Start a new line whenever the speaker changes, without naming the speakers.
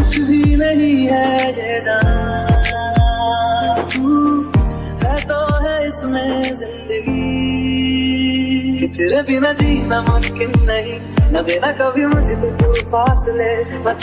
कुछ भी नहीं है ये जान, है तो है इसमें जिंदगी। तेरे बिना जीना मुमकिन नहीं, न देना कभी मुझको तू फासले, मैं